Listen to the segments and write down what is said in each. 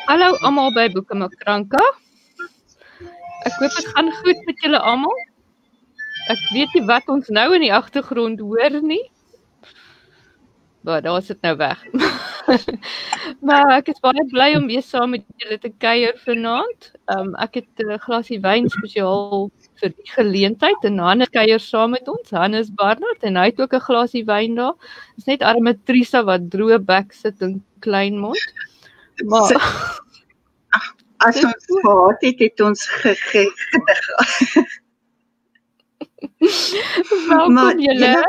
Hallo almal by Boeke Makranka. Ek hoop dit gaan goed met julle almal. Ek weet nie wat ons nou in die agtergrond hoor nie. Maar daar is dit nou weg. Maar ek is baie bly om weer saam met julle te kuier vanaand. Ek het 'n glasie wyn spesiaal vir die geleentheid en Hannes kuier saam met ons, Hannes Barnard, en hy het ook 'n glasie wyn daar. Dis net arme Trisa wat droë bek sit en klein mond. Maar as ons gehad het ons gedig. Welkom julle.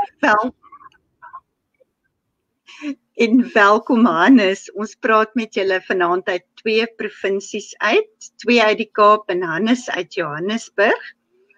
En welkom Hannes. Ons praat met julle vanaand uit 2 provinsies uit. 2 uit die Kaap en Hannes uit Johannesburg.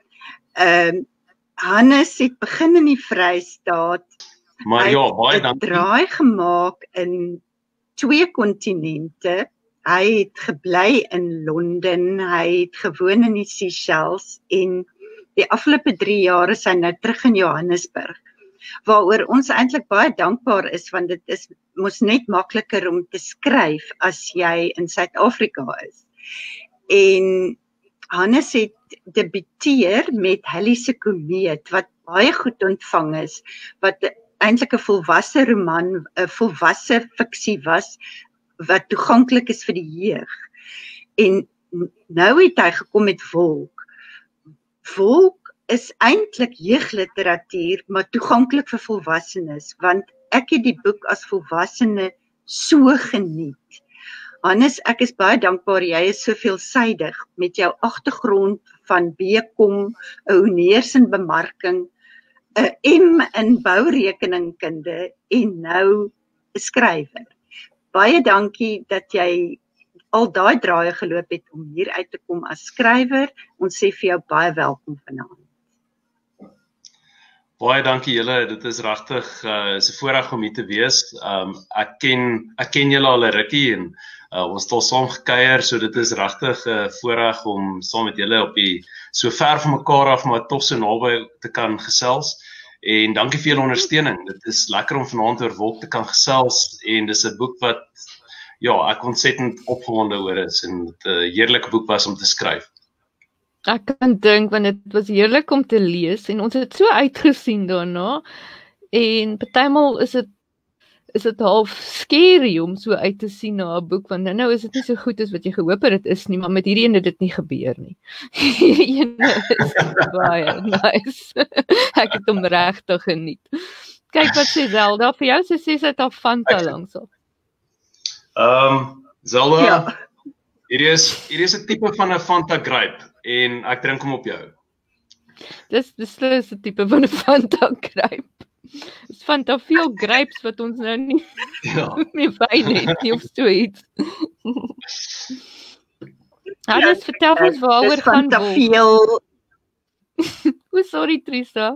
Hannes het begin in die Vrystaat. Maar ja, baie dankie. Hy het 'n draai gemaak in 2 kontinente. Hy het gebly in Londen, hy het gewoon in die Seychelles en die afgelope 3 jaar is hy nou terug in Johannesburg. Waaroor ons eintlik baie dankbaar is, want dit is mos net makliker om te skryf as jy in Suid-Afrika is. En Hannes het debuteer met Halley se Komeet, wat baie goed ontvang is, wat eintlik 'n volwasse roman, 'n volwasse fiksie was, wat toeganklik is vir die jeug. En nou het hy gekom met Wolk. Wolk is eintlik jeugliteratuur, maar toeganklik vir volwassenes, want ek het die boek as volwassene so geniet. Hannes, ek is baie dankbaar, jy is so veelsidig met jou agtergrond van BCom, 'n honneurs in bemarking, 'n M in bourekeningkunde en nou 'n skrywer. Baie dankie dat jy al daai draaie geloop het om hier uit te kom as skrywer. Ons sê vir jou baie welkom vanaand. Baie dankie julle, dit is regtig is 'n voorreg om hier te wees. Ek ken julle al 'n rukkie en ons het al saam gekuier, so dit is regtig 'n voorreg om saam met julle op die so ver van mekaar af, maar tog so naby te kan gesels. En dankie vir julle ondersteuning. Dit is lekker om vanaand oor Wolk te kan gesels en dis 'n boek wat ja, ek ontsettend opgewonde oor is en dit 'n heerlike boek was om te skryf. Ek kan dink, want dit was heerlik om te lees en ons het so uitgesien daarna en partymal is dit half scary om so uit te sien na 'n boek, want nou is dit nie so goed as wat jy gehoop het dit is nie, maar met hierdie ene dit nie gebeur nie. Hierdie ene is baie nice. Ek het hom regtig geniet. Kyk wat sê Zelda, vir jou sê sy het al Fanta langs op. Zelda, Ja. hierdie is 'n tipe van 'n Fanta grape en ek drink hom op jou. Dis beslis 'n tipe van 'n Fanta grape. Dis Fanta veel grapes wat ons nou nie Ja. meer wyn het nie of so iets. Hannes, vertel ons waaroor Dis gaan van te Wolk. veel. O, sorry Trisa.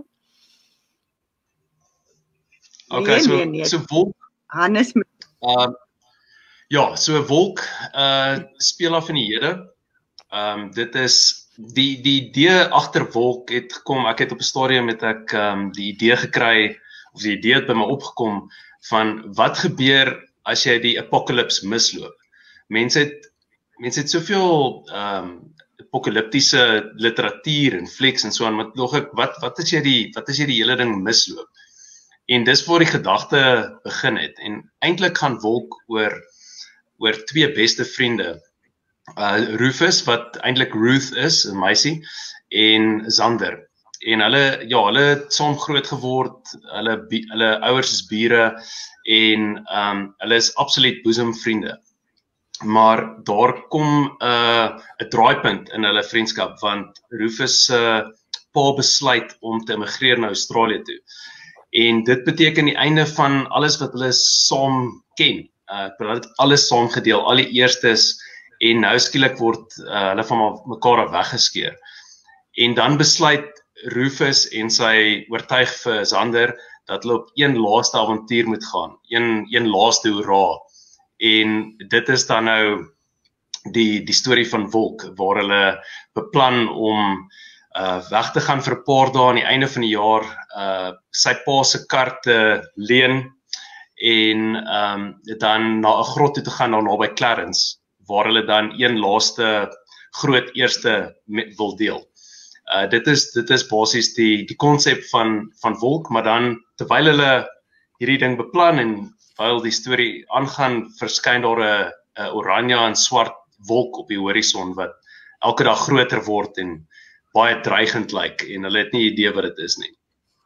Okay, Nee. so Wolk, Hannes, ja, so Wolk speel af in die hede. Dit is die idee agter Wolk het gekom. Ek het op 'n stadium die idee gekry of die idee het by my opgekom van wat gebeur as jy die apocalypse misloop. Mense het soveel apokaliptiese literatuur en flieks en so aan, maar dog ek wat as jy die hele ding misloop? En dis waar die gedagte begin het. En eintlik gaan Wolk oor 2 beste vriende. Rufus, wat eintlik Ruth is, 'n meisie, en Zander. En hulle het saam groot geword, hulle ouers is bure en hulle is absoluut boesemvriende. Maar daar kom 'n draaipunt in hulle vriendskap, want Rufus se pa besluit om te emigreer na Australië toe. En dit beteken die einde van alles wat hulle saam ken. Hulle het alles saam gedeel, al die eerstes, en nou skielik word hulle van mekaar af weggeskeer. En dan besluit Rufus en sy oortuig vir Zander dat hulle op een laaste avontuur moet gaan, een laaste hoera. En dit is dan nou die storie van Wolk, waar hulle beplan om weg te gaan vir 'n paar dae aan die einde van die jaar, sy pa se kar te leen en dan na 'n grot toe te gaan daar naby Clarence, waar hulle dan een laaste groot eerste wil deel. Dit is basies die konsep van wolk, maar dan terwyl hulle hierdie ding beplan en terwyl die storie aangaan, verskyn daar 'n oranje en swart wolk op die horison wat elke dag groter word en baie dreigend lyk en hulle het nie idee wat dit is nie.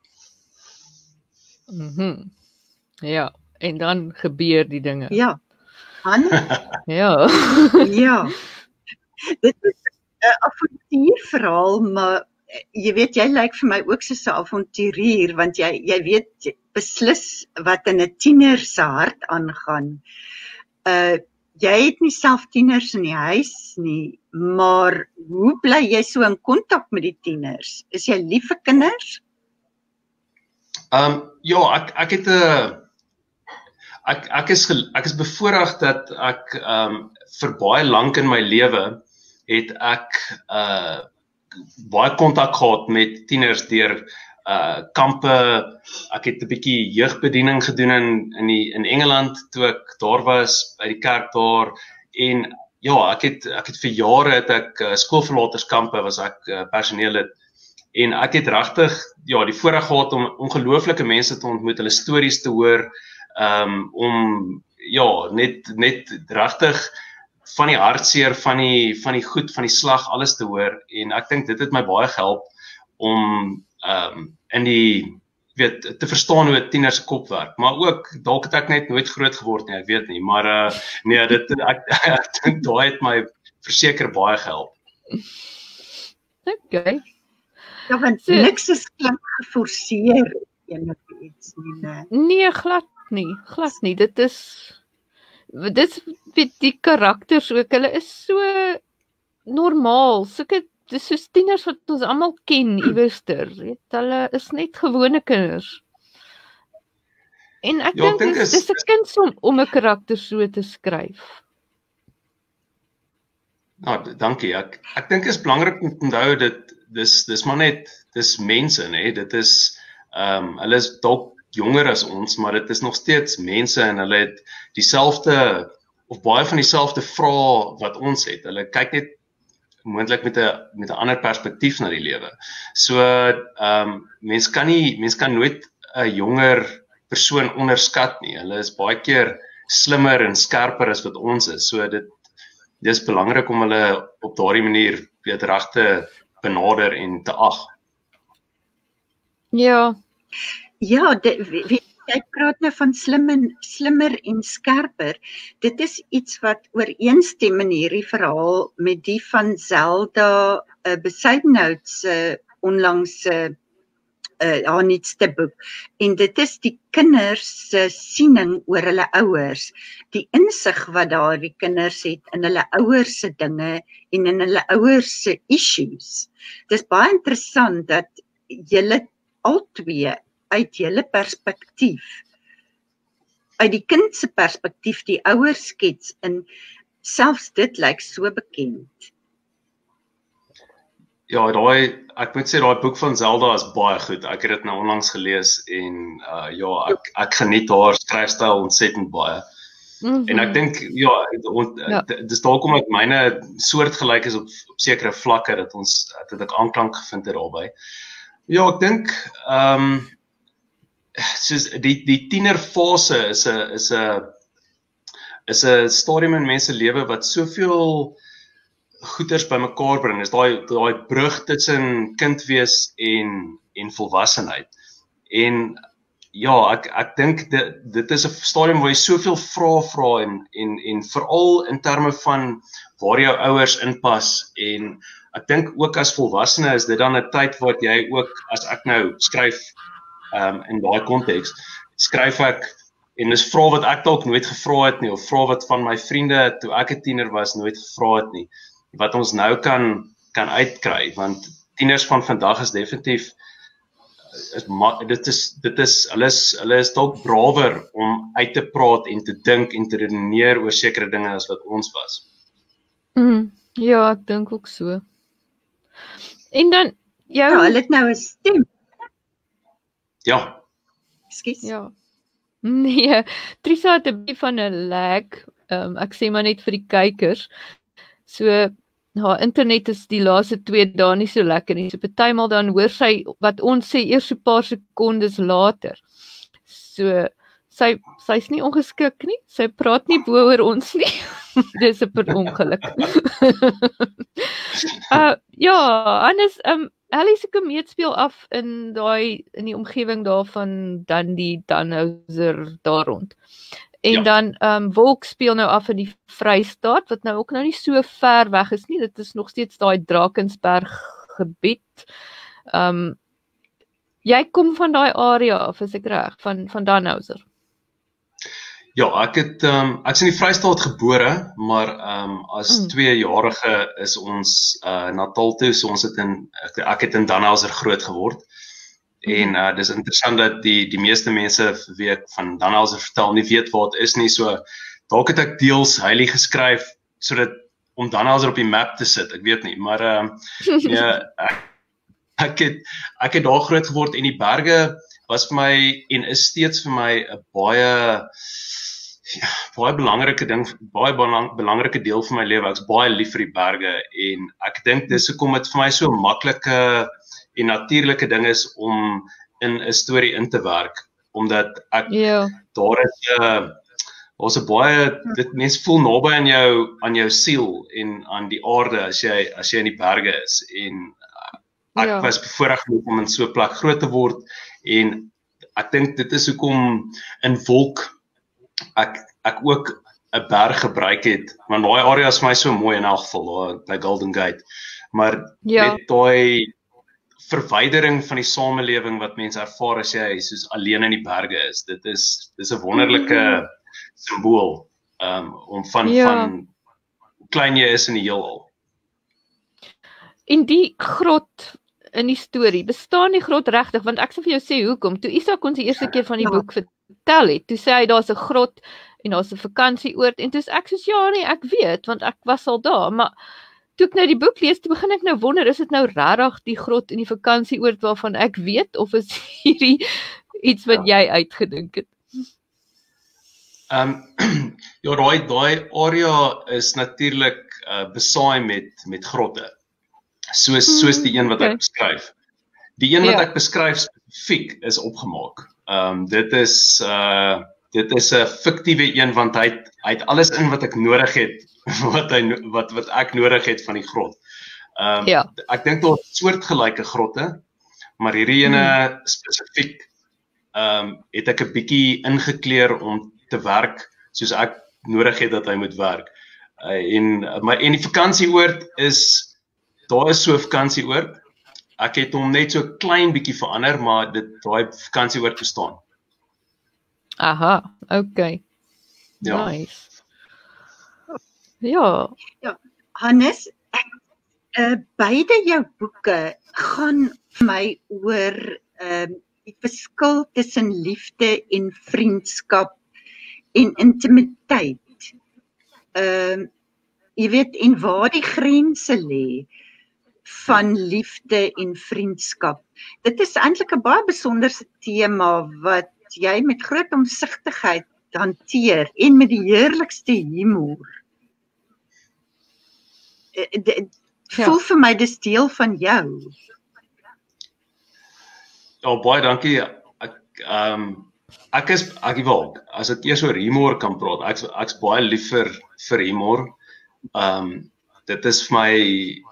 Ja, en dan gebeur die dinge. Ja. Han? Ja. Ja. Dit is 'n avontuurverhaal, maar jy weet, jy lyk vir my ook soos 'n avonturier, want jy weet beslis wat in 'n tiener se hart aangaan. Jy het nie self tieners in die huis nie, maar hoe bly jy so in kontak met die tieners? Is jy lief vir kinders? Ja, ek het 'n ek is bevoorreg dat ek vir baie lank in my lewe het ek baie kontak gehad met tieners deur kampe. Ek het 'n bietjie jeugbediening gedoen in Engeland toe ek daar was by die kerk daar en ja, ek het vir jare het ek skoolverlaterskampe was ek personeellid en ek het regtig die voorreg gehad om ongelooflike mense te ontmoet, hulle stories te hoor, om net regtig van die hartseer, van die goed, van die slag, alles te hoor en ek dink dit het my baie gehelp om te verstaan hoe 'n tiener se kop werk, maar ook dalk het ek net nooit groot geword nie, ek weet nie, maar nee, ek dink daai het my verseker baie gehelp. Okay. Ja, want niks is klink geforseer enigiets nie. Nee, glad nie. Dit is die karakters ook, hulle is so normaal, dis soos tieners wat ons almal ken iewerster, weet, hulle is net gewone kinders. En ek dink dis 'n kind om 'n karakter so te skryf. Nou, dankie. Ek dink is belangrik om te onthou dis maar net dis mense, nê. Dit is hulle is dalk jonger as ons, maar dit is nog steeds mense en hulle het dieselfde of baie van dieselfde vrae wat ons het. Hulle kyk net moontlik met 'n ander perspektief na die lewe. So mens kan nooit 'n jonger persoon onderskat nie. Hulle is baie keer slimmer en skerper as wat ons is. So dis belangrik om hulle op daardie manier weet reg te benader en te ag. Ja, jy praat nou van slimmer en skerper. Dit is iets wat ooreenstem in hierdie verhaal met die van Zelda Bezuidenhout se onlangse haar nuutste boek. En dit is die kinders se siening oor hulle ouers, die insig wat daardie kinders het in hulle ouers se dinge en in hulle ouers se issues. Dis baie interessant dat julle albei uit julle perspektief, uit die kind se perspektief, die ouers skets, en selfs dit lyk so bekend. Ja, ek moet sê daai boek van Zelda is baie goed. Ek het dit nou onlangs gelees en ek geniet haar skryfstyl ontsettend baie. En ek dink dis dalk omdat myne soortgelyk is op sekere vlakke dat ek aanklank gevind het daarbey. Ja, ek dink soos die tienerfase is 'n stadium in mense lewe wat soveel goeders bymekaar bring. Is daai brug tussen kind wees en volwassenheid. En ja, ek dink dit is 'n stadium waar jy soveel vrae vra en veral in terme van waar jou ouers inpas en ek dink ook as volwassene is dit dan 'n tyd wat jy ook as ek nou skryf in daai konteks skryf ek en dis vrae wat ek dalk nooit gevra het nie of vrae wat van my vriende toe ek 'n tiener was nooit gevra het nie wat ons nou kan uitkry want tieners van vandag is definitief hulle is dalk brawer om uit te praat en te dink en te redeneer oor sekere dinge as wat ons was. Ja, ek dink ook so. En dan hulle het nou 'n stem. Ja. Ekskuus. Ja. Nee, Trisa het 'n bietjie van 'n lag Ek sê maar net vir die kykers. So, internet is die laaste 2 dae nie so lekker nie. So partymal dan hoor sy wat ons sê eers so 'n paar sekondes later. So sy's nie ongeskik nie. Sy praat nie bo oor ons nie. Dis 'n per ongeluk. Anders Ellie se komeet speel af in die omgewing daarvan Dundee, Tannhauser daar rond. En dan Wolk speel nou af in die Vrystaat wat nou ook nou nie so ver weg is nie. Dit is nog steeds daai Drakensberg gebied. Jy kom van daai area af, is ek reg, van Tannhauser? Ja, ek's in die Vrystaat gebore, maar as 2-jarige is ons Natal toe, so ek het in Tannhauser groot geword. En dis interessant dat die meeste mense vir wie ek van Tannhauser vertel nie weet waar het is nie, so dalk het ek deels Heilig geskryf sodat om Tannhauser op die map te sit, ek weet nie, maar ek het daar groot geword en die berge was vir my en is steeds vir my 'n baie belangrike ding, belangrike deel van my lewe. Ek's baie lief vir die berge en ek dink dis hoekom dit vir my so 'n maklike en natuurlike ding is om in 'n storie in te werk, omdat ek daar's 'n baie mense voel naby aan jou siel en aan die aarde as jy in die berge is en ek was bevoorreg om in so 'n plek groot te word en ek dink dit is hoekom in Wolk ek ook 'n berg gebruik het, want daai area is vir my so mooi in elk geval by Golden Gate, maar net daai verwydering van die samelewing wat mense ervaar as jy soos alleen in die berge is, dis 'n wonderlike simbool om van hoe klein jy is in die heelal. En die grot in die storie, bestaan die grot regtig? Want ek sal vir jou sê hoekom. Toe Isak ons die eerste keer van die boek vertel het, toe sê hy daar's 'n grot en daar's 'n vakansieoord en toe is ek soos ek weet want ek was al daar, maar toe ek nou die boek lees, toe begin ek nou wonder, is dit nou regtig die grot en die vakansieoord waarvan ek weet of is hierdie iets wat jy uitgedink het? Daai area is natuurlik besaai met grotte. Soos die een wat ek beskryf. Die een wat ek beskryf spesifiek is opgemaak. Dit is 'n fiktiewe een want hy het alles in wat ek nodig het wat ek nodig het van die grot. Ek dink daar is soortgelyke grotte, maar hierdie ene spesifiek het ek 'n bietjie ingekleer om te werk soos ek nodig het dat hy moet werk. En die vakansieoord daar is so 'n vakansieoord. Ek het hom net so klein bietjie verander, maar daai vakansieoord bestaan. Aha, okay. Nice. Ja, Hannes, beide jou boeke gaan vir my oor die verskil tussen liefde en vriendskap en intimiteit. Jy weet, en waar die grense lê van liefde en vriendskap. Dit is eintlik 'n baie besonderse tema wat jy met groot omsigtigheid hanteer en met die heerlikste humor. Voel vir my dis deel van jou. Ja, baie dankie. As ek eers oor humor kan praat, ek's baie lief vir humor. Dit is vir my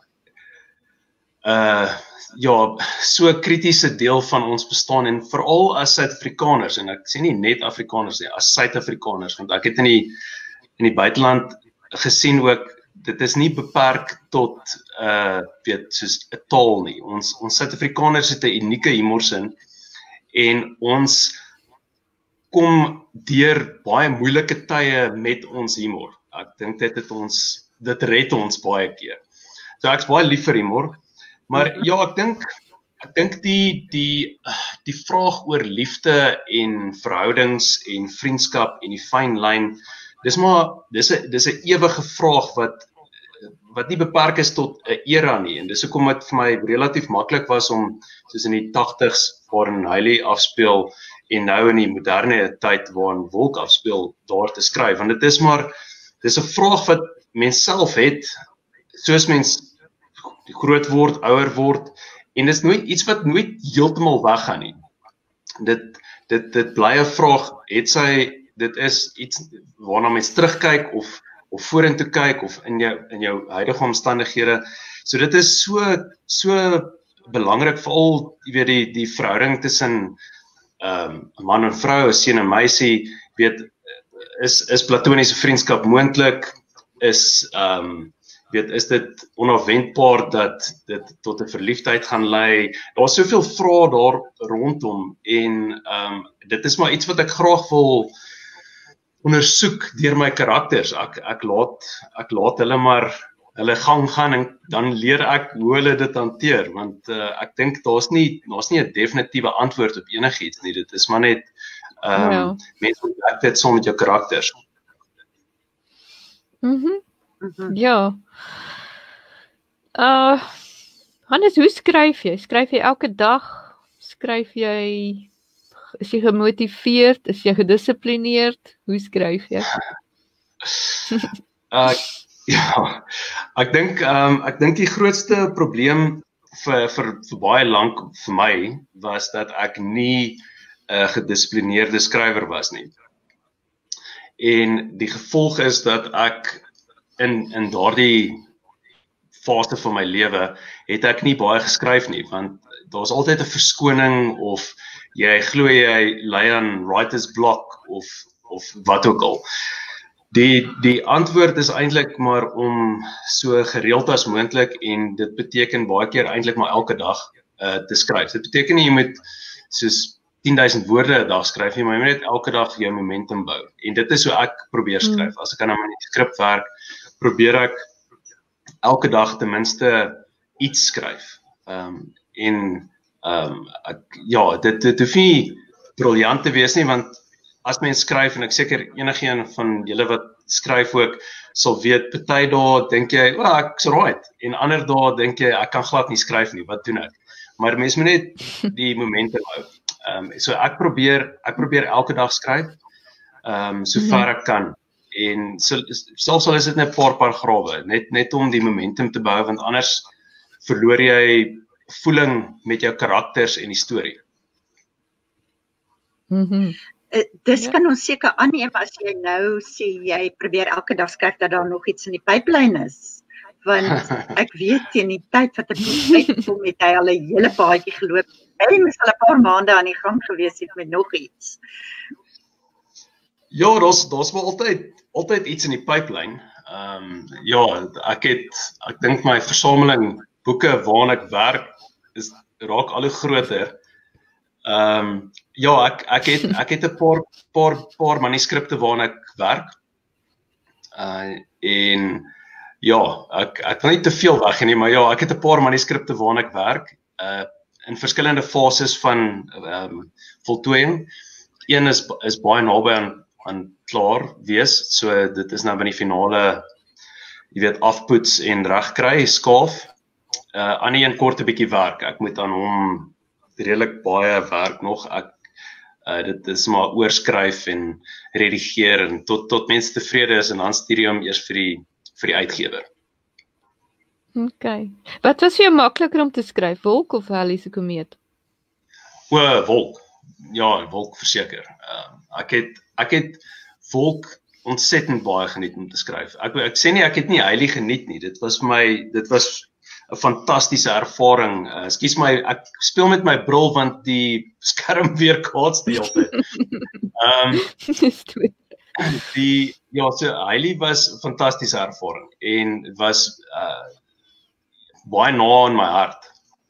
so 'n kritiese deel van ons bestaan en veral as Suid-Afrikaners, en ek sê nie net Afrikaners nie, as Suid-Afrikaners, want ek het in die buiteland gesien ook, dit is nie beperk tot soos 'n taal nie. Ons Suid-Afrikaners het 'n unieke humorsin en ons kom deur baie moeilike tye met ons humor. Ek dink dit red ons baie keer. So ek's baie lief vir humor. Maar ja, ek dink die vraag oor liefde en verhoudings en vriendskap en die fyn lyn, dis 'n ewige vraag wat nie beperk is tot 'n era nie. En dis hoekom dit vir my relatief maklik was om soos in die 80s waarin Heilig afspeel en nou in die moderne tyd waarin Wolk afspeel daar te skryf. Want dit is maar dis 'n vraag wat mens self het, soos mens groot word, ouer word, en dis nooit iets wat nooit heeltemal weggaan nie. Dit bly 'n vraag, dit is iets waarna mens terugkyk of vorentoe kyk of in jou huidige omstandighede. So dit is so belangrik, veral jy weet die verhouding tussen 'n man en vrou, 'n seun en meisie, weet is platoniese vriendskap moontlik? Is dit onafwendbaar dat dit tot 'n verliefdheid gaan lei? Daar's soveel vrae daar rondom en dit is maar iets wat ek graag wil ondersoek deur my karakters. Ek laat hulle maar hulle gang gaan en dan leer ek hoe hulle dit hanteer, want ek dink daar's nie 'n definitiewe antwoord op enigiets nie. Dit is maar net mense ontdek dit saam met jou karakters. Ja. Hannes, hoe skryf jy? Skryf jy elke dag? Skryf jy, is jy gemotiveerd? Is jy gedissiplineerd? Hoe skryf jy? Ja, ek dink die grootste probleem vir baie lank vir my was dat ek nie 'n gedissiplineerde skrywer was nie. En die gevolg is dat ek in daardie fase van my lewe het ek nie baie geskryf nie, want daar's altyd 'n verskoning of jy glo jy ly aan writer's block of wat ook al. Die antwoord is eintlik maar om so gereeld as moontlik, en dit beteken baie keer eintlik maar elke dag te skryf. Dit beteken nie jy moet soos 10,000 woorde 'n dag skryf nie, maar jy moet net elke dag jou momentum bou. En dit is hoe ek probeer skryf. As ek aan 'n manuskrip werk, probeer ek elke dag ten minste iets skryf. Dit hoef nie briljant te wees nie, want as mens skryf, en ek seker enigeen van julle wat skryf ook sal weet, party dae dink jy, ek's right, en ander dae dink jy, ek kan glad nie skryf nie, wat doen ek? Maar mens moet net die momentum hou. So ek probeer elke dag skryf, so ver ek kan, en selfs al is dit net 'n paar paragrawe, net om die momentum te bou, want anders verloor jy voeling met jou karakters en die storie. Dis kan ons seker aanneem as jy nou sê jy probeer elke dag skryf dat daar nog iets in die pipeline is. Want ek weet teen die tyd wat ek uitkom het hy al 'n hele paadjie geloop. Hy moes al 'n paar maande aan die gang gewees het met nog iets. Ja, daar's wel altyd iets in die pipeline. Ek dink my versameling boeke waarna ek werk raak al hoe groter. Ek het 'n paar manuskripte waarna ek werk. Ek wil nie te veel weggee nie, maar ek het 'n paar manuskripte waarna ek werk, in verskillende fases van voltooiing. Een is baie naby aan klaar wees, so dit is nou by die finale, jy weet, afpoets en regkry, skaaf. Ander een kort 'n bietjie werk. Ek moet aan hom redelik baie werk nog. Dit is maar oorskryf en redigeer en tot mense tevrede is, en dan stuur jy hom eers vir die uitgewer. Okay. Wat was vir jou makliker om te skryf, Wolk of Halley se Komeet? Wolk. Ja, Wolk verseker. Ek het Wolk ontsettend baie geniet om te skryf. Ek sê nie ek het nie Halley geniet nie. Dit was 'n fantastiese ervaring. Ekskuus my, ek speel met my bril want die skerm weer kaats die hele tyd. So Halley was 'n fantastiese ervaring en was baie na in my hart.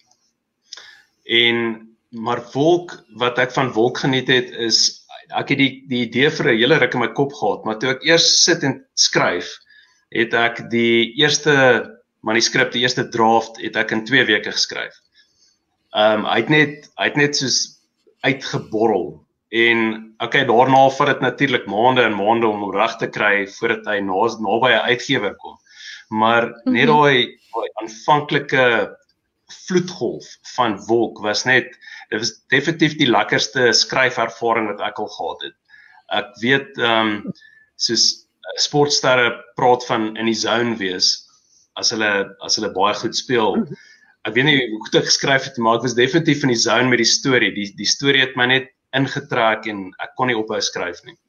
Maar Wolk, wat ek van Wolk geniet het, is ek het die idee vir 'n hele ruk in my kop gehad, maar toe ek eers sit en skryf, het ek die eerste manuskrip, die eerste draft, het ek in 2 weke geskryf. Hy het net soos uitgeborrel. En daarna vat dit natuurlik maande en maande om hom reg te kry voordat hy naby 'n uitgewer kom. Maar net daai aanvanklike vloedgolf van Wolk dit was definitief die lekkerste skryfervaring wat ek al gehad het. Ek weet, soos sportsterre praat van in die zone wees as hulle baie goed speel. Ek weet nie hoe goed ek geskryf het, maar ek was definitief in die zone met die storie. Die storie het my net ingetrek en ek kon nie ophou skryf nie.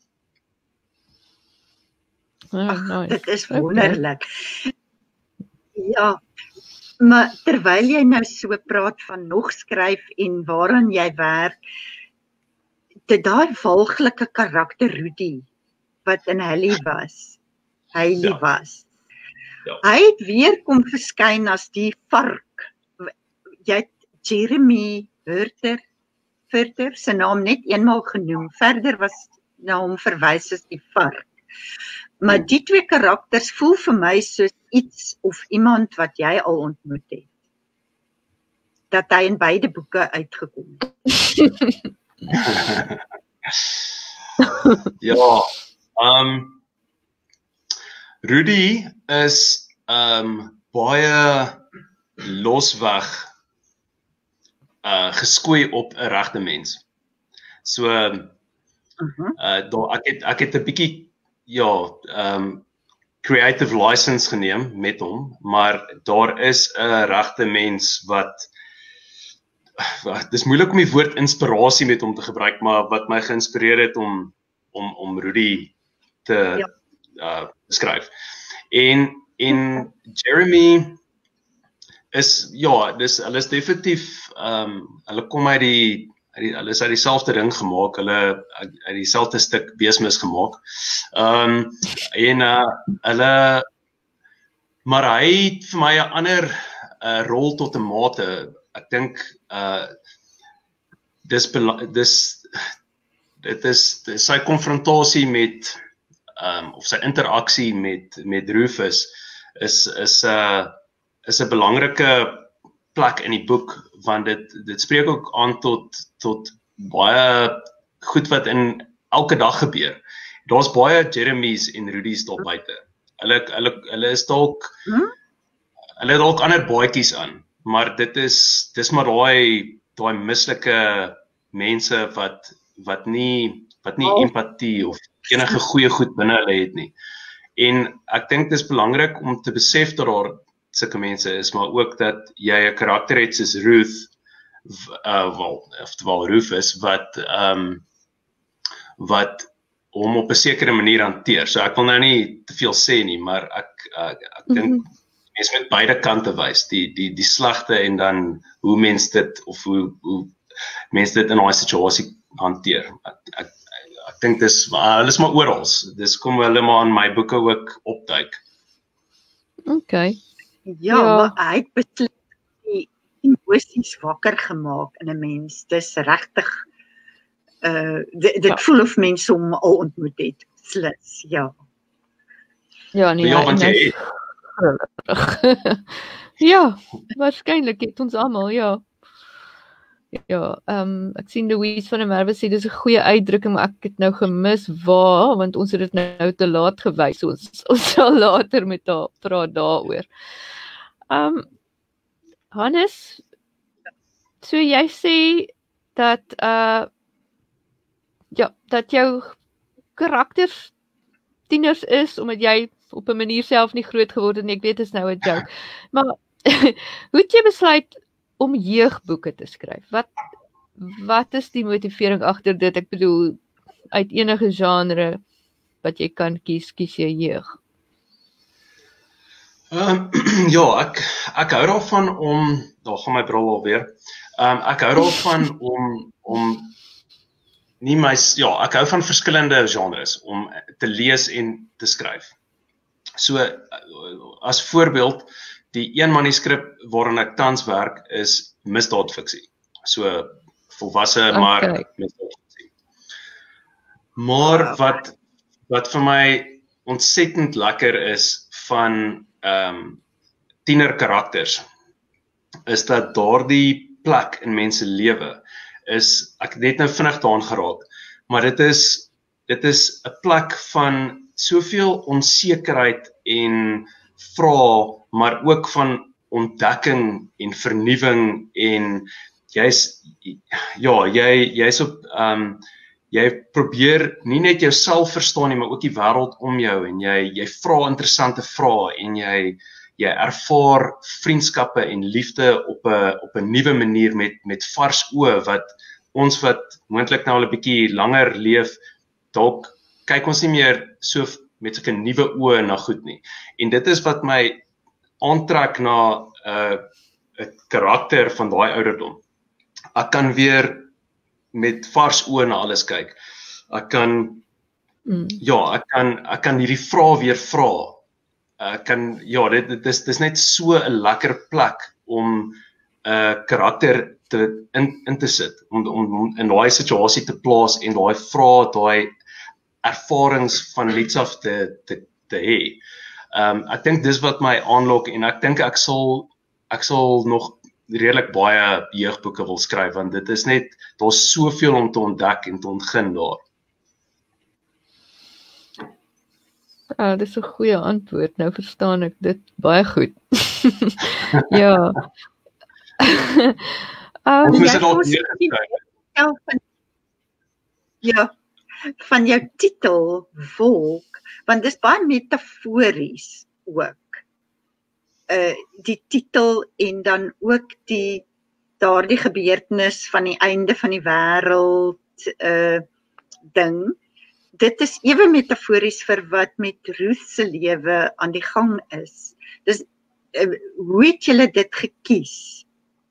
Nice. Dit is wonderlik. Ja, maar terwyl jy nou so praat van nog skryf en waaraan jy werk, dit daai walglike karakter Rudy wat in Hailey was. Ja. Hy het weer kom verskyn as die vark. Jy het Jeremy Verter se naam net eenmaal genoem. Verder was na hom verwys as die vark. Maar die twee karakters voel vir my soos iets of iemand wat jy al ontmoet het. Dat hy in beide boeke uitgekom het. Ja, Rudy is baie losweg geskoei op 'n regte mens. So ek het 'n bietjie creative license geneem met hom, maar daar is 'n regte mens wat dis moeilik om die woord inspirasie met hom te gebruik, maar wat my geïnspireer het om Rudy te beskryf. En Jeremy is hulle is definitief hulle kom hulle is uit dieselfde ding gemaak, hulle uit dieselfde stuk beesmis gemaak. Maar hy het vir my 'n ander rol tot 'n mate. Ek dink dit is sy konfrontasie met of sy interaksie met Rufus is 'n belangrike plek in die boek, want dit spreek ook aan tot baie goed wat in elke dag gebeur. Daar's baie Jeremys en Rudy's daar buite. Hulle is dalk hulle het dalk ander baadjies aan, maar dis maar daai mislike mense wat nie empatie of enige goeie goed binne hulle het nie. En ek dink dis belangrik om te besef dat daar sulke mense is, maar ook dat jy 'n karakter het soos Ruth, oftewel Rufus, wat hom op 'n sekere manier hanteer. So ek wil nou nie te veel sê nie, maar ek dink mens met beide kante wys, die slegte en dan hoe mens dit of hoe mense dit in daai situasie hanteer. Ek dink hulle is maar oral. Dis kom hulle maar in my boeke ook opduik. Okay. Ja, maar hy het beslis die emosies wakker gemaak in 'n mens. Dis regtig dit voel of mense hom al ontmoet het. Beslis, ja. Ja, nee. Ja, want jy ja, waarskynlik het ons almal, ja. Ja, ek sien Louise van der Merwe sê dis 'n goeie uitdrukking, maar ek het nou gemis waar, want ons het dit nou te laat gewys. So ons sal later met haar praat daaroor. Hannes, so jy sê dat dat jou karakters tieners is omdat jy op 'n manier self nie groot geword het nie. Ek weet dit is nou 'n joke. Maar hoe het jy besluit om jeugboeke te skryf? Wat is die motivering agter dit? Ek bedoel, uit enige genre wat jy kan kies jy jeug. Ja, ek hou daarvan daar gaan my bril alweer. Ek hou daarvan om ek hou van verskillende genres om te lees en te skryf. So as voorbeeld, die een manuskrip waaraan ek tans werk is misdaadfiksie. So volwasse maar misdaadfiksie. Maar wat vir my ontsettend lekker is van tiener karakters is dat daardie plek in mense lewe is, ek het net nou vinnig daaraan geraak, maar dit is 'n plek van soveel onsekerheid en vrae, maar ook van ontdekking en vernuwing en jy's op jy probeer nie net jouself verstaan nie, maar ook die wêreld om jou en jy vra interessante vrae en jy ervaar vriendskappe en liefde op 'n nuwe manier met vars oë wat ons wat moontlik nou al 'n bietjie langer leef, dalk kyk ons nie meer so met sulke nuwe oë na goed nie. En dit is wat my aantrek na 'n karakter van daai ouderdom. Ek kan weer met vars oë na alles kyk. Ek kan ek kan hierdie vrae weer vra. Dit is net so 'n lekker plek om 'n karakter in te sit, om in daai situasie te plaas en daai vrae, daai ervarings van iets af te hê. Ek dink dis wat my aanlok en ek dink ek sal nog redelik baie jeugboeke wil skryf, want dit is net, daar's soveel om te ontdek en te ontgin daar. Dit is 'n goeie antwoord, nou verstaan ek dit baie goed. Ja. Van jou titel, wolk, want dis baie metafories ook. Die titel en dan ook daardie gebeurtenis van die einde van die wêreld ding. Dit is ewe metafories vir wat met Ruth se lewe aan die gang is. Dus hoe het julle dit gekies?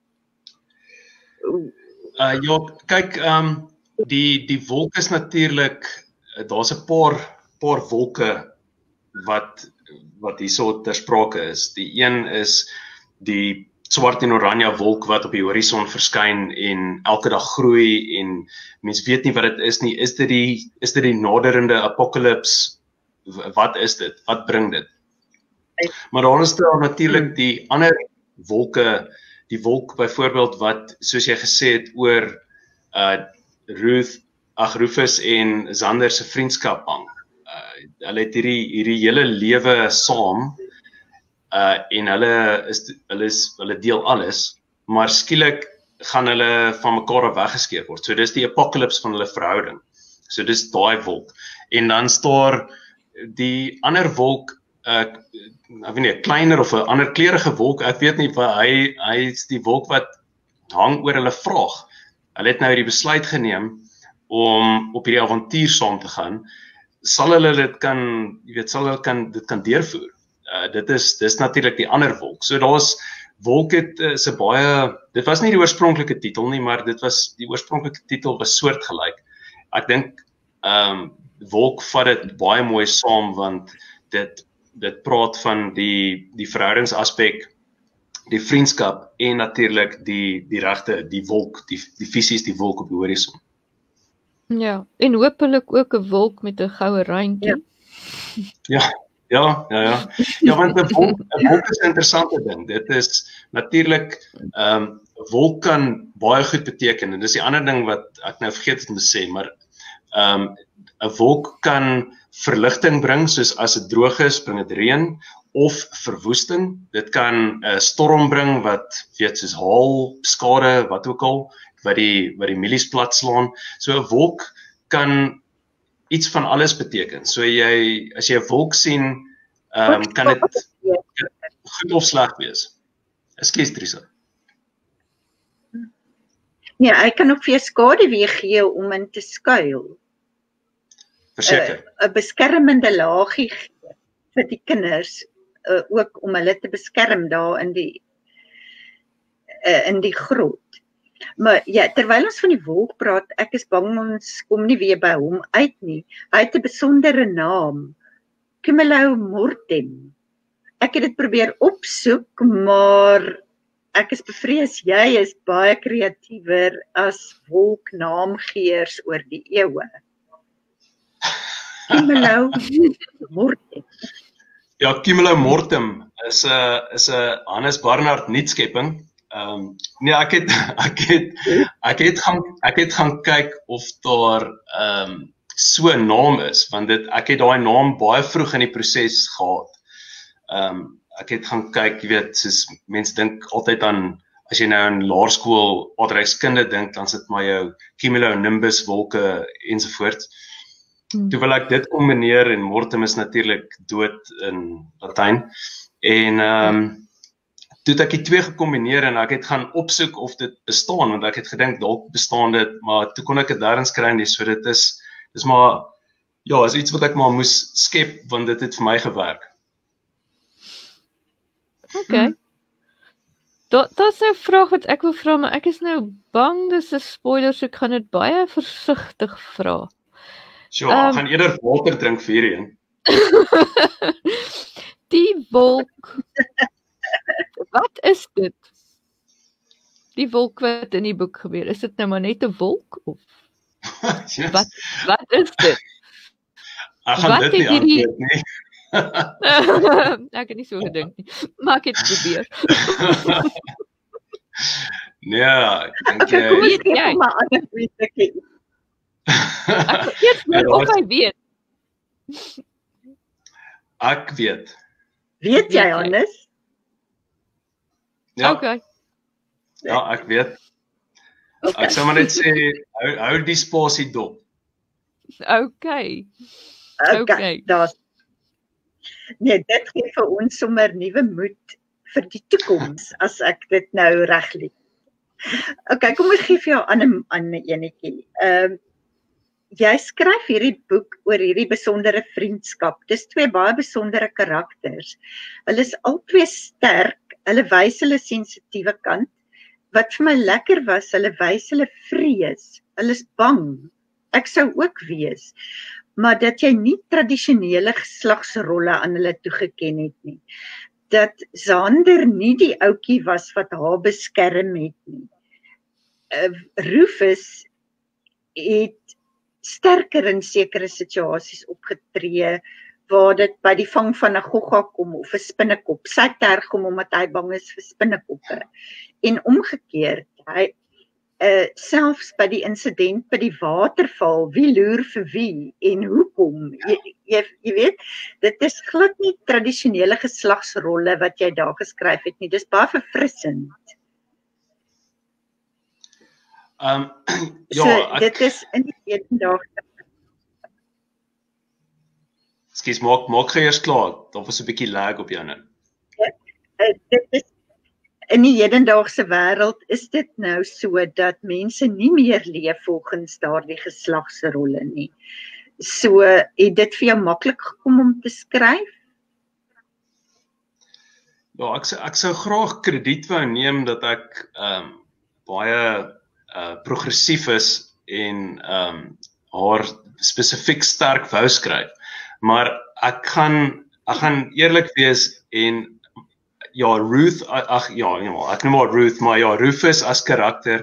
Kyk, die wolk is natuurlik, daar's 'n paar wolke wat hierso ter sprake is. Die een is die swart en oranje wolk wat op die horison verskyn en elke dag groei en mens weet nie wat dit is nie. Is dit die naderende apokalips? Wat is dit? Wat bring dit? Maar dan is daar natuurlik die ander wolke, die wolk byvoorbeeld wat, soos jy gesê het, oor Rufus en Xander se vriendskap hang. Hulle het hierdie hele lewe saam en hulle deel alles, maar skielik gaan hulle van mekaar af weggeskeer word. So dis die apokalips van hulle verhouding. So dis daai wolk. En dan staar die ander wolk, ek weet nie, 'n kleiner of 'n ander kleurige wolk, ek weet nie, hy is die wolk wat hang oor hulle vraag. Hulle het nou die besluit geneem om op hierdie avontuur saam te gaan. Sal hulle dit kan deurvoer? Dis natuurlik die ander wolk. So daar's wolk het se baie, dit was nie die oorspronklike titel nie, maar die oorspronklike titel was soortgelyk. Ek dink wolk vat dit baie mooi saam, want dit praat van die verhoudingsaspek, die vriendskap en natuurlik die regte, die wolk, die fisies die wolk op die horison. Ja, en hopelik ook 'n wolk met 'n goue randjie. Ja, want 'n wolk is 'n interessante ding. Dit is natuurlik, 'n wolk kan baie goed beteken, en dis die ander ding wat ek nou vergeet het om te sê, maar 'n wolk kan verligting bring, soos as dit droog is, bring dit reën, of verwoesting. Dit kan 'n storm bring wat soos haal, skade, wat ook al, wat die mielies plat slaan. So 'n wolk kan iets van alles beteken. So as jy 'n wolk sien, kan dit goed of sleg wees. Ekskuus, Trisa. Nee, hy kan ook vir jou skaduwee gee om in te skuil. Verseker. 'n Beskermende laagie gee vir die kinders, ook om hulle te beskerm daar in die grot. Maar ja, terwyl ons van die wolk praat, ek is bang ons kom nie weer by hom uit nie. Hy het 'n besondere naam, Cumulomortem. Ek het dit probeer opsoek, maar ek is bevrees jy is baie kreatiewer as wolknaamgeers oor die eeue. Cumulomortem. Ja, Cumulomortem is 'n Hannes Barnard nuutskepping. Nee, ek het gaan kyk of daar so 'n naam is, want ek het daai naam baie vroeg in die proses gehad. Ek het gaan kyk, jy weet, soos mense dink altyd aan as jy nou in laerskool aardrykskunde dink, dan sit maar jou cumulonimbus wolke ensovoorts. Toe wil ek dit kombineer en mortem is natuurlik dood in Latyn. En toe het ek die twee gekombineer en ek het gaan opsoek of dit bestaan, want ek het gedink dalk bestaan dit, maar toe kon ek dit daarin kry nie, so dit is maar, ja, is iets wat ek maar moes skep, want dit het vir my gewerk. Okay. Dat is nou 'n vraag wat ek wil vra, maar ek is nou bang dis 'n spoiler, so ek gaan dit baie versigtig vra. So, ek gaan eerder water drink vir hierdie een. Die wolk, wat is dit? Die wolk wat in die boek gebeur, is dit nou maar net 'n wolk? Of Yes. wat is dit? Ek gaan dit nie antwoord nie. Ek het nie so gedink nie, maar ek het probeer. Nee, ek dink Kom jy... ons gee hom 'n ander weetie. Ek wil eers hoor of hy weet. Ek weet. Weet jy, jy? Hannes? Ja, Okay. ja, ek weet. Ek sal maar net sê, hou die spasie dop. Okay. Okay, daar's. Nee, dit gee vir ons sommer nuwe moed vir die toekoms as ek dit nou reg lees. Okay, kom ons gee vir jou 'n ander enetjie. Jy skryf hierdie boek oor hierdie besondere vriendskap. Dis twee baie besondere karakters. Hulle is albei sterk, hulle wys hulle sensitiewe kant. Wat vir my lekker was, hulle wys hulle vrees. Hulle is bang. Ek sou ook wees. Maar dat jy nie tradisionele geslagsrolle aan hulle toegeken het nie. Dat Xander nie die ouetjie was wat haar beskerm het nie. Rufus het sterker in sekere situasies opgetree waar dit by die vang van 'n gogga kom of 'n spinnekop. Sy terg hom omdat hy bang is vir spinnekoppe. En omgekeerd, hy selfs by die insident by die waterval, wie loer vir wie en hoekom? Jy weet, dit is glad nie tradisionele geslagsrolle wat jy daar geskryf het nie. Dis baie verfrissend. Ja, So dit is in die hedendaagse. Ekskuus, maak gou eers klaar. Daar was 'n bietjie lag op jou nou. Dit is in die hedendaagse wêreld is dit nou so dat mense nie meer leef volgens daardie geslagsrolle nie. So het dit vir jou maklik gekom om te skryf? Ja, ek sou graag krediet wou neem dat ek baie progressief is en haar spesifiek sterk wou skryf. Maar ek gaan eerlik wees en ja, Ruth, ek noem haar Ruth, maar ja, Rufus as karakter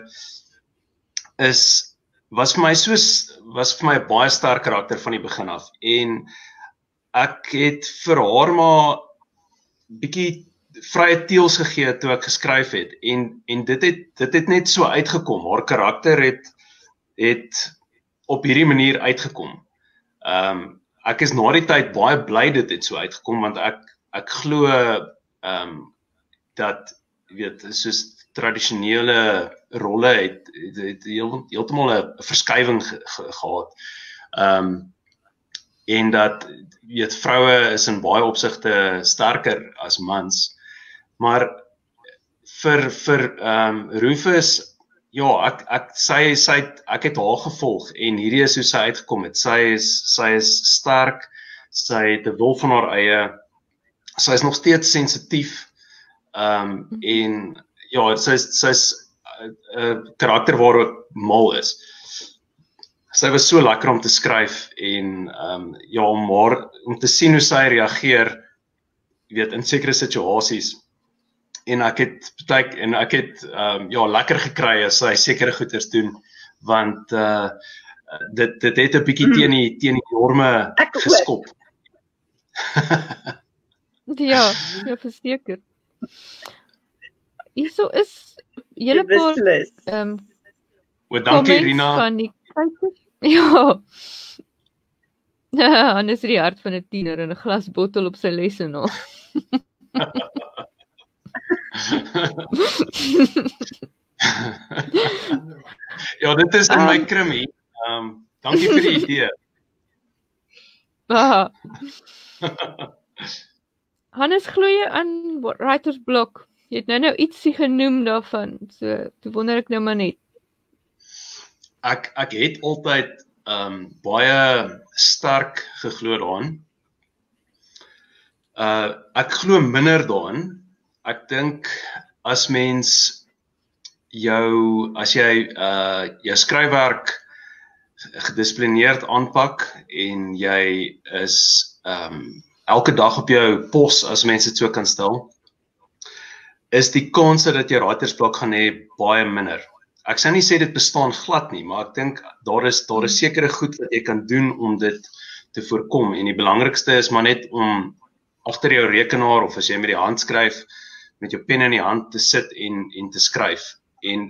was vir my 'n baie sterk karakter van die begin af. En ek het vir haar maar bietjie vrye teels gegee toe ek geskryf het. En dit het net so uitgekom. Haar karakter het op hierdie manier uitgekom. Ek is na die tyd baie bly dit het so uitgekom, want ek glo dat, weet, soos tradisionele rolle het heeltemal 'n verskywing gehad. En dat, weet, vroue is in baie opsigte sterker as mans. Maar vir Rufus, ja, ek het haar gevolg en hierdie is hoe sy uitgekom het. Sy is sterk, sy het 'n wil van haar eie, sy is nog steeds sensitief, en ja, sy's 'n karakter waar ek mal is. Sy was so lekker om te skryf en ja, om te sien hoe sy reageer, weet, in sekere situasies. En ek het ja, lekker gekry as sy sekere goeders doen, want dit het 'n bietjie teen die norme geskop. Ja, verseker. Hierso is julle paar Dankie Rina. Van die kykers. Ja. Dan is die hart van 'n tiener en 'n glasbottel op sy lesenaar. Ja, dit is in my krimmie. Dankie vir die idee. Ah. Hannes, glo jy aan writer's block? Jy het nou ietsie genoem daarvan, so toe wonder ek nou maar net. Ek het altyd baie sterk geglo daaraan. Ek glo minder daaraan. Ek dink as mens as jy jou skryfwerk gedissiplineerd aanpak en jy is elke dag op jou pos, as mense dit so kan stel, is die kans dat jy writer's block gaan hê baie minder. Ek sou nie sê dit bestaan glad nie, maar ek dink daar is sekere goed wat jy kan doen om dit te voorkom, en die belangrikste is maar net om agter jou rekenaar of as jy met die hand skryf, met jou pen in die hand te sit en te skryf. En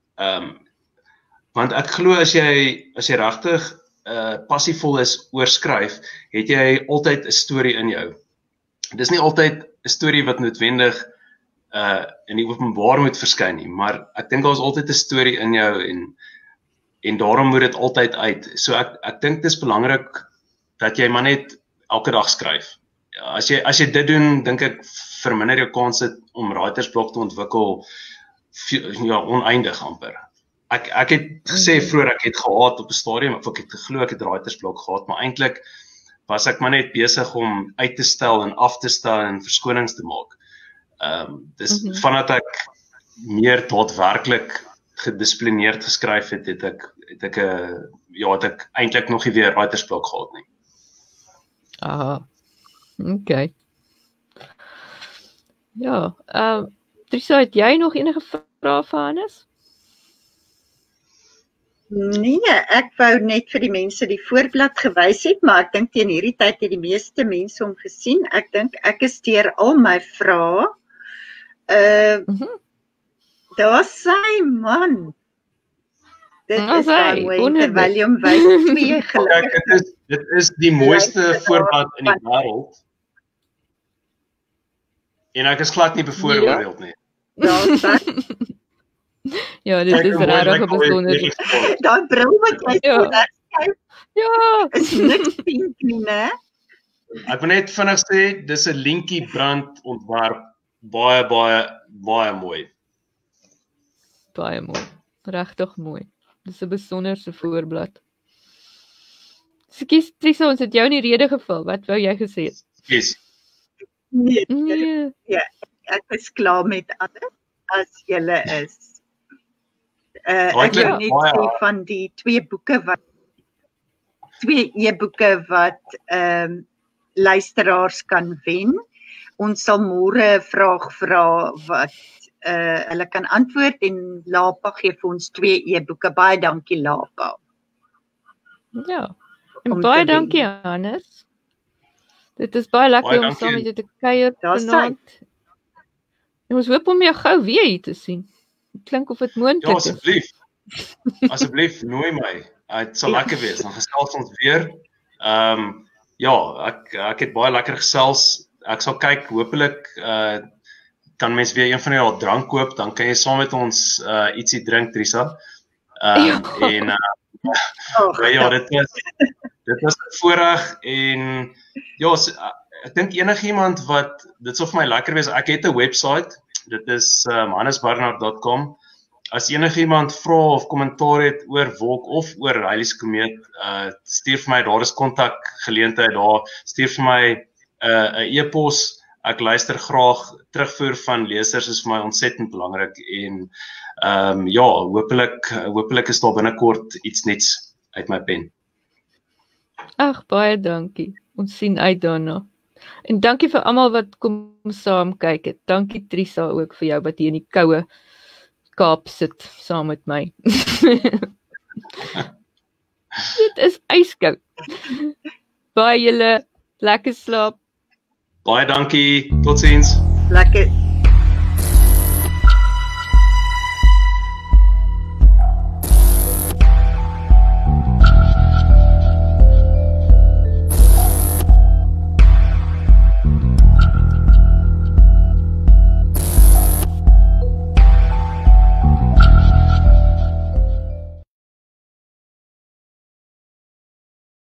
want ek glo as jy regtig passievol is oor skryf, het jy altyd 'n storie in jou. Dis nie altyd 'n storie wat noodwendig in die openbaar moet verskyn nie, maar ek dink daar is altyd 'n storie in jou en daarom moet dit altyd uit. So ek dink dit is belangrik dat jy maar net elke dag skryf. As jy dit doen, dink ek verminder jou kans om writer's block te ontwikkel oneindig amper. Ek het gesê vroeër ek het gehad op 'n stadium, of ek het geglo ek het writer's block gehad, maar eintlik was ek maar net besig om uit te stel en af te stel en verskonings te maak. Dis vandat ek meer daadwerklik gedissiplineerd geskryf het, het ek eintlik nog nie weer writer's block gehad nie. Aha. Okay. Ja, Trisha, het jy nog enige vrae vir Hannes? Nee, ek wou net vir die mense die voorblad gewys het, maar ek dink teen hierdie tyd het die meeste mense hom gesien. Ek dink ek is deur al my vrae. Daar sy man. Dit is baie mooi, terwyl jy hom wys 2 gelukkig. Dit is die mooiste voorblad in die wêreld. En ek is glad nie bevooroordeeld nie. Ja, dit is regtig 'n besondere. Daai bril wat jy so skryf. Ja, is niks pink nie, né? Ek wil net vinnig sê, dis 'n Linkie Brand ontwerp, baie mooi. Baie mooi. Regtig mooi. Dis 'n besonderse voorblad. Skus, Trisha, ons het jou in die rede geval. Wat wou jy gesê het? Yes. Nee, Nee. ja, ek is klaar met alles as julle is. Ek wil net sê van die 2 e-boeke wat luisteraars kan wen. Ons sal môre 'n vraag vra wat hulle kan antwoord en Lapa gee vir ons 2 e-boeke. Baie dankie Lapa. Ja. En baie dankie Hannes. Dit is baie lekker om saam met jou te kuier vanaand. En ons hoop om jou gou weer hier te sien. Het klink of dit moontlik is. Ja, asseblief. Asseblief, nooi my. Dit sal lekker wees. Dan gesels ons weer. Ja, ek het baie lekker gesels. Ek sal kyk, hopelik kan mens weer een van jou drank koop, dan kan jy saam met ons ietsie drink, Trisha. En ja, dit was 'n voorreg en ja, ek dink enigiemand wat dit sou vir my lekker wees. Ek het 'n webwerf. Dit is hannesbarnard.com. As enigiemand vra of kommentaar het oor wolk of oor Halley's Komeet, stuur vir my, daar is kontakgeleentheid daar. Stuur vir my 'n e-pos. Ek luister graag. Terugvoer van lesers is vir my ontsettend belangrik en ja, hopelik is daar binnekort iets nuuts uit my pen. Ag, baie dankie. Ons sien uit daarna. En dankie vir almal wat kom saam kyk het. Dankie Trisha ook vir jou wat hier in die koue Kaap sit saam met my. Dit is yskoud. Baie julle lekker slaap. Baie dankie. Totsiens. Lekker